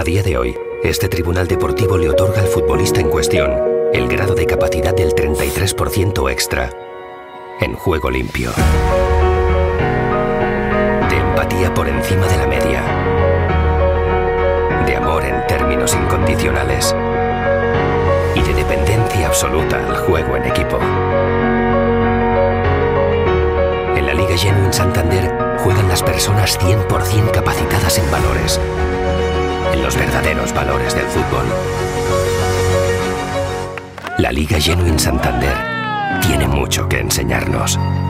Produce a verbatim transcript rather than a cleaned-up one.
día de hoy, este tribunal deportivo le otorga al futbolista en cuestión el grado de capacidad del treinta y tres por ciento extra en juego limpio, de empatía por encima de la media, de amor en términos incondicionales y de dependencia absoluta al juego en equipo. En la Liga Genuine Santander juegan las personas cien por cien capacitadas en valores, en los verdaderos valores del fútbol. La Liga Genuine Santander tiene mucho que enseñarnos.